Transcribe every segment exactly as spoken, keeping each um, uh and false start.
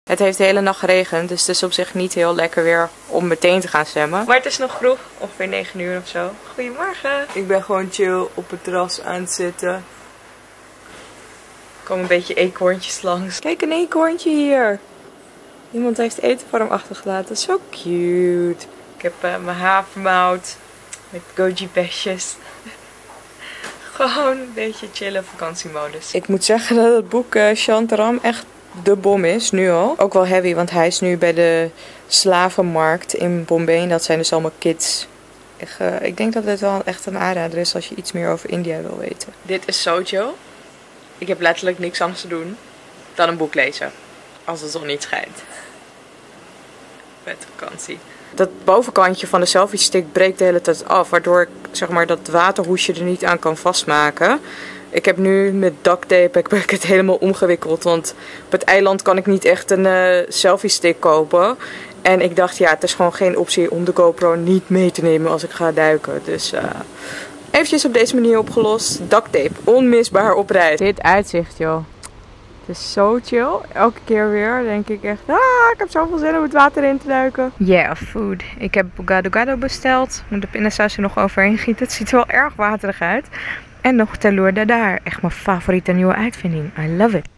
Het heeft de hele nacht geregend, dus het is op zich niet heel lekker weer om meteen te gaan zwemmen. Maar het is nog vroeg, ongeveer negen uur of zo. Goedemorgen. Ik ben gewoon chill op het terras aan het zitten. Er komen een beetje eekhoorntjes langs. Kijk, een eekhoorntje hier. Iemand heeft eten voor hem achtergelaten. Zo cute. Ik heb uh, mijn havermout met goji besjes. Gewoon een beetje chillen vakantiemodus. Ik moet zeggen dat het boek uh, Shantaram echt de bom is, nu al. Ook wel heavy, want hij is nu bij de slavenmarkt in Bombay. En dat zijn dus allemaal kids. Echt, uh, ik denk dat dit wel echt een aanrader is als je iets meer over India wil weten. Dit is zo chill. Ik heb letterlijk niks anders te doen dan een boek lezen. Als de zon niet schijnt. Met vakantie. Dat bovenkantje van de selfie stick breekt de hele tijd af. Waardoor ik zeg maar dat waterhoesje er niet aan kan vastmaken. Ik heb nu met duct tape heb ik het helemaal omgewikkeld. Want op het eiland kan ik niet echt een uh, selfie stick kopen. En ik dacht, ja, het is gewoon geen optie om de GoPro niet mee te nemen als ik ga duiken. Dus uh, eventjes op deze manier opgelost. Duct tape, onmisbaar op reis. Dit uitzicht, joh. Het is zo chill. Elke keer weer denk ik echt, ah, ik heb zoveel zin om het water in te duiken. Yeah, food. Ik heb gado gado besteld. Moet de pindasaus er nog overheen gieten. Het ziet er wel erg waterig uit. En nog telur dadar. Echt mijn favoriete nieuwe uitvinding. I love it.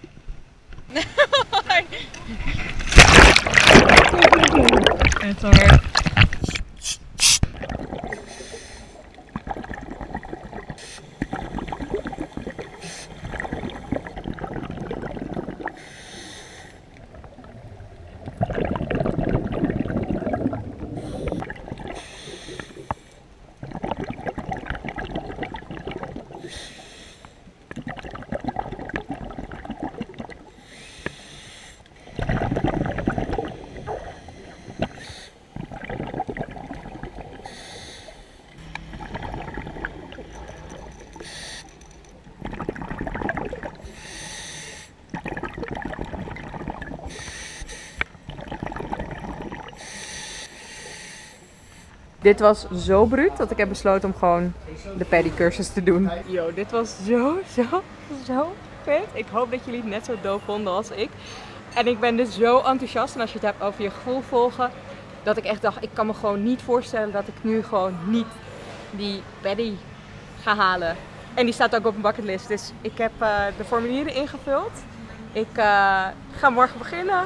It's alright. Dit was zo bruut dat ik heb besloten om gewoon de paddycursus te doen. Yo, dit was zo, zo, zo vet. Ik hoop dat jullie het net zo doof vonden als ik. En ik ben dus zo enthousiast. En als je het hebt over je gevoel volgen, dat ik echt dacht, ik kan me gewoon niet voorstellen dat ik nu gewoon niet die paddy ga halen. En die staat ook op mijn bucketlist. Dus ik heb uh, de formulieren ingevuld. Ik uh, ga morgen beginnen.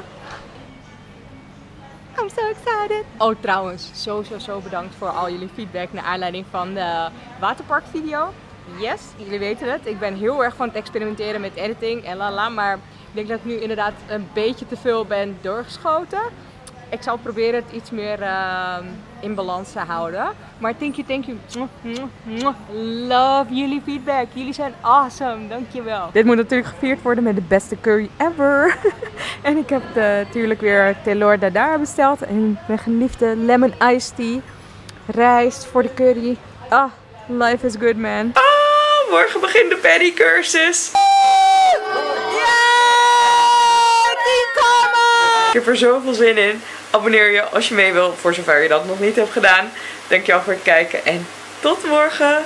I'm so excited. Oh, trouwens, zo, zo, zo bedankt voor al jullie feedback naar aanleiding van de waterparkvideo. Yes, jullie weten het. Ik ben heel erg van het experimenteren met editing en lala, maar ik denk dat ik nu inderdaad een beetje te veel ben doorgeschoten. Ik zal proberen het iets meer uh, in balans te houden. Maar thank you, thank you. Love jullie feedback. Jullie zijn awesome. Dankjewel. Dit moet natuurlijk gevierd worden met de beste curry ever. En ik heb natuurlijk weer telur dadar besteld. En mijn geliefde lemon iced tea. Rijst voor de curry. Ah, life is good, man. Ah, morgen begint de paddycursus. Ik heb er zoveel zin in. Abonneer je als je mee wil, voor zover je dat nog niet hebt gedaan. Dankjewel voor het kijken en tot morgen!